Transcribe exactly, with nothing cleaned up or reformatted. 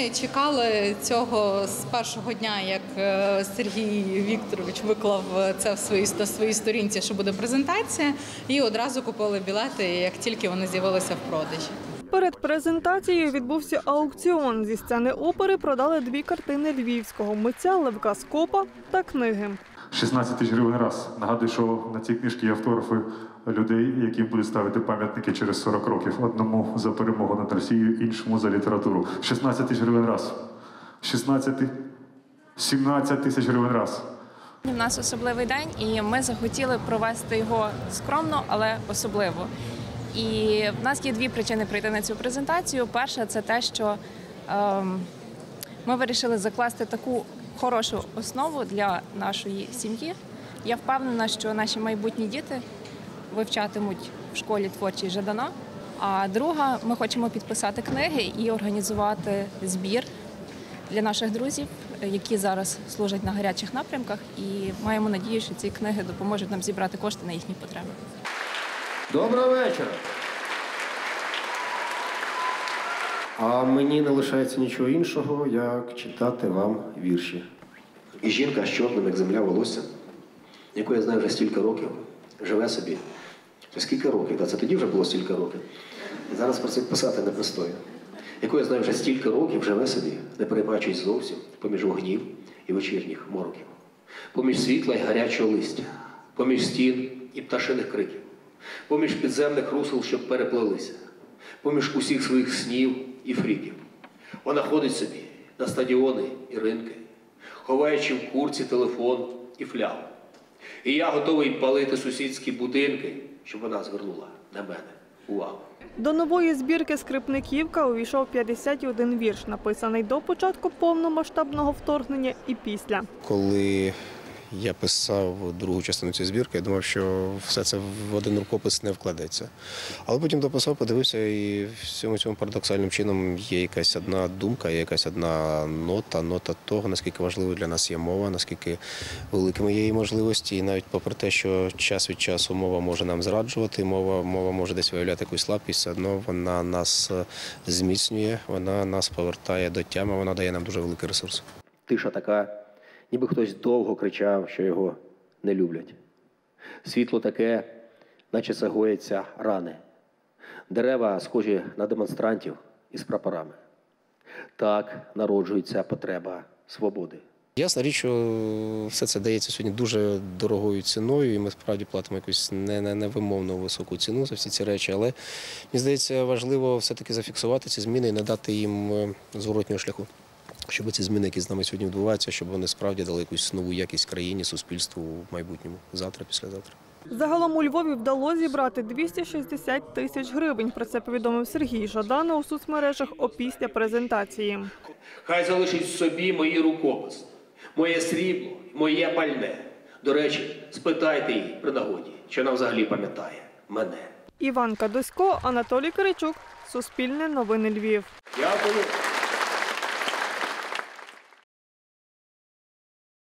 чекали цього з першого дня, як Сергій Вікторович виклав це в своїй, на своїй сторінці, що буде презентація, і одразу купили білети, як тільки вони з'явилися в продажі. Перед презентацією відбувся аукціон. Зі сцени опери продали дві картини львівського митця Левка Скопа та книги. шістнадцять тисяч гривень раз. Нагадую, що на цій книжці є автографи людей, яким будуть ставити пам'ятники через сорок років. Одному за перемогу над Росією, іншому за літературу. шістнадцять тисяч гривень раз. шістнадцять, сімнадцять тисяч гривень раз. У нас особливий день, і ми захотіли провести його скромно, але особливо. І в нас є дві причини прийти на цю презентацію. Перша – це те, що е, ми вирішили закласти таку хорошу основу для нашої сім'ї. Я впевнена, що наші майбутні діти вивчатимуть в школі творчість Жадана. А друга – ми хочемо підписати книги і організувати збір для наших друзів, які зараз служать на гарячих напрямках. І маємо надію, що ці книги допоможуть нам зібрати кошти на їхні потреби. Доброго вечора. А мені не лишається нічого іншого, як читати вам вірші. І жінка з чорним, як земля, волоссям, яку я знаю вже стільки років, живе собі. Скільки років? Та це тоді вже було стільки років. І зараз про це писати не пристойно. Яку я знаю вже стільки років, живе собі, не перебачусь зовсім, поміж вогнів і вечірніх мороків. Поміж світла й гарячого листя, поміж стін і пташиних криків. Поміж підземних русел, щоб переплелися, поміж усіх своїх снів і фріків. Вона ходить собі на стадіони і ринки, ховаючи в курці телефон і флягу. І я готовий палити сусідські будинки, щоб вона звернула на мене увагу. До нової збірки «Скрипниківка» увійшов п'ятдесят один вірш, написаний до початку повномасштабного вторгнення і після. Коли я писав другу частину цієї збірки, я думав, що все це в один рукопис не вкладеться. Але потім дописав, подивився, і всьому цьому парадоксальним чином є якась одна думка, є якась одна нота, нота того, наскільки важливою для нас є мова, наскільки великими є її можливості. І навіть попри те, що час від часу мова може нам зраджувати, мова, мова може десь виявляти якусь слабкість, все одно вона нас зміцнює, вона нас повертає до тями, вона дає нам дуже великий ресурс. Тиша така, ніби хтось довго кричав, що його не люблять. Світло таке, наче загояться рани. Дерева схожі на демонстрантів із прапорами. Так народжується потреба свободи. Ясна річ, що все це дається сьогодні дуже дорогою ціною, і ми справді платимо якусь невимовно високу ціну за всі ці речі, але, мені здається, важливо все-таки зафіксувати ці зміни і не дати їм зворотнього шляху. Щоб ці зміни, які з нами сьогодні відбуваються, щоб вони справді дали якусь нову якість країні, суспільству в майбутньому, завтра, післязавтра. Загалом у Львові вдалося зібрати двісті шістдесят тисяч гривень. Про це повідомив Сергій Жадан у соцмережах опісля презентації. Хай залишить собі мої рукописи, моє срібло, моє пальне. До речі, спитайте її при нагоді, чи вона взагалі пам'ятає мене. Іванка Досько, Анатолій Киричук, Суспільне новини Львів. Дякую.